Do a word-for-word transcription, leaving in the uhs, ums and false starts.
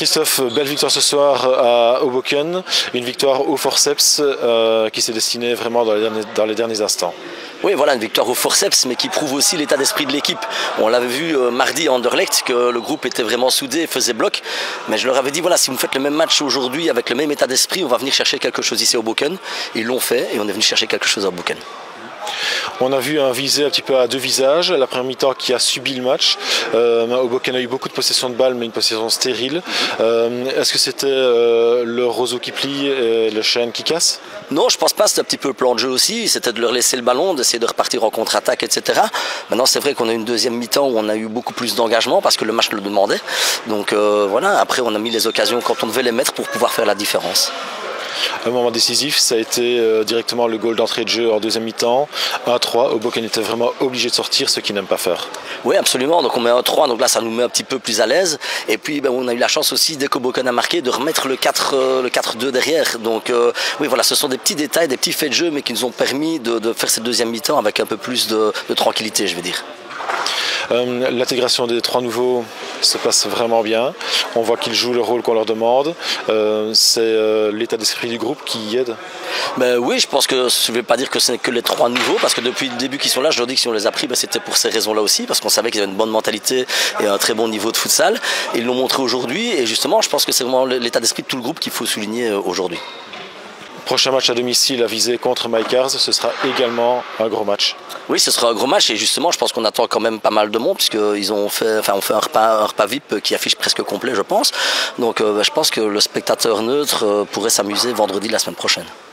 Christophe, belle victoire ce soir à Hoboken, une victoire au forceps euh, qui s'est destinée vraiment dans les, derniers, dans les derniers instants. Oui, voilà, une victoire au forceps, mais qui prouve aussi l'état d'esprit de l'équipe. On l'avait vu euh, mardi à Anderlecht, que le groupe était vraiment soudé, faisait bloc. Mais je leur avais dit, voilà, si vous faites le même match aujourd'hui avec le même état d'esprit, on va venir chercher quelque chose ici à Hoboken. Ils l'ont fait et on est venu chercher quelque chose à Hoboken. On a vu un visé un petit peu à deux visages, la première mi-temps qui a subi le match. Euh, Hoboken a eu beaucoup de possession de balles, mais une possession stérile. Euh, Est-ce que c'était euh, le roseau qui plie et le chêne qui casse? Non, je pense pas, c'était un petit peu le plan de jeu aussi, c'était de leur laisser le ballon, d'essayer de repartir en contre-attaque, et cetera. Maintenant, c'est vrai qu'on a une deuxième mi-temps où on a eu beaucoup plus d'engagement parce que le match le demandait. Donc euh, voilà, après on a mis les occasions quand on devait les mettre pour pouvoir faire la différence. Un moment décisif, ça a été euh, directement le goal d'entrée de jeu en deuxième mi-temps. un trois, Hoboken était vraiment obligé de sortir, ce qu'il n'aime pas faire. Oui, absolument. Donc on met un trois, donc là ça nous met un petit peu plus à l'aise. Et puis ben, on a eu la chance aussi, dès qu'Hoboken a marqué, de remettre le quatre deux derrière. Donc euh, oui, voilà, ce sont des petits détails, des petits faits de jeu, mais qui nous ont permis de, de faire cette deuxième mi-temps avec un peu plus de, de tranquillité, je vais dire. Euh, L'intégration des trois nouveaux se passe vraiment bien. On voit qu'ils jouent le rôle qu'on leur demande. Euh, C'est euh, l'état d'esprit du groupe qui y aide. Ben oui, je pense que je ne vais pas dire que ce n'est que les trois nouveaux, parce que depuis le début qu'ils sont là, je leur dis que si on les a pris, ben c'était pour ces raisons-là aussi, parce qu'on savait qu'ils avaient une bonne mentalité et un très bon niveau de futsal. Et ils l'ont montré aujourd'hui, et justement, je pense que c'est vraiment l'état d'esprit de tout le groupe qu'il faut souligner aujourd'hui. Prochain match à domicile à viser contre Maikars, ce sera également un gros match. Oui, ce sera un gros match et justement, je pense qu'on attend quand même pas mal de monde puisqu'ils ont fait, enfin, on fait un repas, un repas V I P qui affiche presque complet, je pense. Donc, euh, je pense que le spectateur neutre pourrait s'amuser vendredi de la semaine prochaine.